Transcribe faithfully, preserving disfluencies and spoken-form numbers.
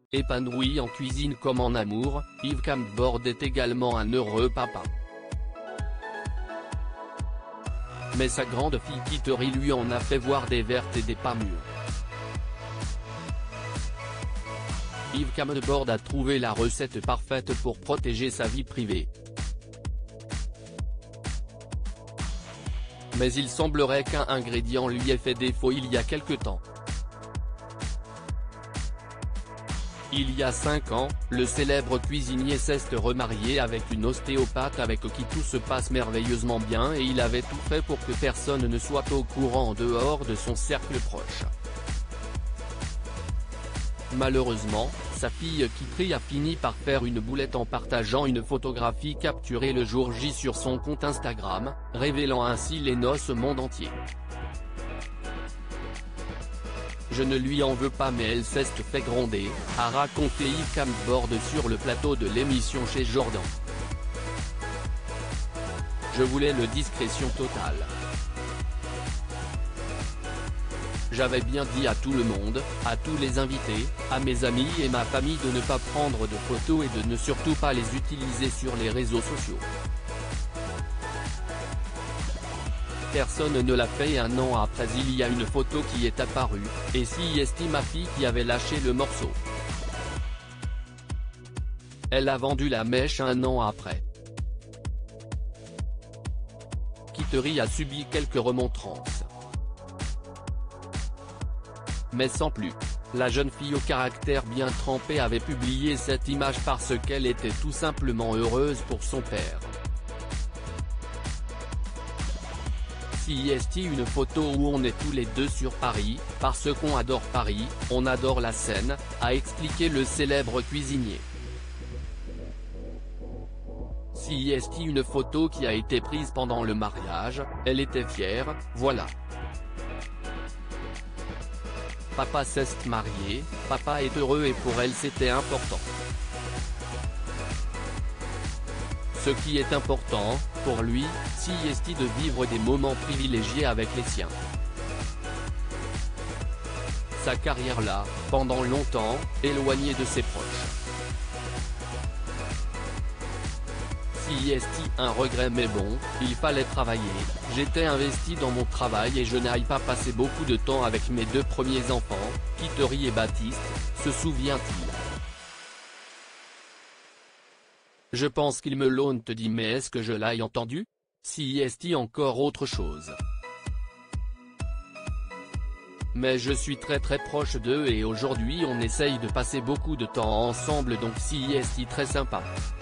Épanoui en cuisine comme en amour, Yves Campbord est également un heureux papa. Mais sa grande fille Kittery lui en a fait voir des vertes et des pas mûres. Yves Campbord a trouvé la recette parfaite pour protéger sa vie privée. Mais il semblerait qu'un ingrédient lui ait fait défaut il y a quelque temps. Il y a cinq ans, le célèbre cuisinier s'est remarié avec une ostéopathe avec qui tout se passe merveilleusement bien et il avait tout fait pour que personne ne soit au courant en dehors de son cercle proche. Malheureusement, sa fille Kittery a fini par faire une boulette en partageant une photographie capturée le jour J sur son compte Instagram, révélant ainsi les noces au monde entier. Je ne lui en veux pas mais elle s'est fait gronder, a raconté Yves Campbord sur le plateau de l'émission chez Jordan. Je voulais le discrétion totale. J'avais bien dit à tout le monde, à tous les invités, à mes amis et ma famille de ne pas prendre de photos et de ne surtout pas les utiliser sur les réseaux sociaux. Personne ne l'a fait et un an après il y a une photo qui est apparue, et si est ma fille qui avait lâché le morceau. Elle a vendu la mèche un an après. Kittery a subi quelques remontrances. Mais sans plus. La jeune fille au caractère bien trempé avait publié cette image parce qu'elle était tout simplement heureuse pour son père. Si est une photo où on est tous les deux sur Paris, parce qu'on adore Paris, on adore la Seine, a expliqué le célèbre cuisinier. Si est une photo qui a été prise pendant le mariage, elle était fière, voilà. Papa s'est marié, papa est heureux et pour elle c'était important. Ce qui est important, pour lui, si est de vivre des moments privilégiés avec les siens. Sa carrière là, pendant longtemps, éloignée de ses proches. Si est un regret mais bon, il fallait travailler, j'étais investi dans mon travail et je n'aille pas passer beaucoup de temps avec mes deux premiers enfants, Kittery et Baptiste, se souvient-il. Je pense qu'il me l'ont dit mais est-ce que je l'ai entendu? Si est encore autre chose. Mais je suis très très proche d'eux et aujourd'hui on essaye de passer beaucoup de temps ensemble donc si est très sympa.